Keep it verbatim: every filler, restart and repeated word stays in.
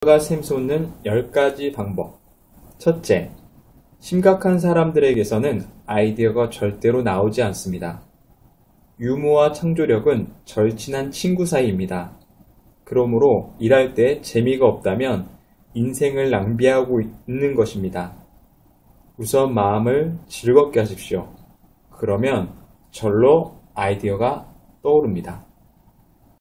가 샘솟는 열 가지 방법. 첫째, 심각한 사람들에게서는 아이디어가 절대로 나오지 않습니다. 유머와 창조력은 절친한 친구 사이입니다. 그러므로 일할 때 재미가 없다면 인생을 낭비하고 있는 것입니다. 우선 마음을 즐겁게 하십시오. 그러면 절로 아이디어가 떠오릅니다.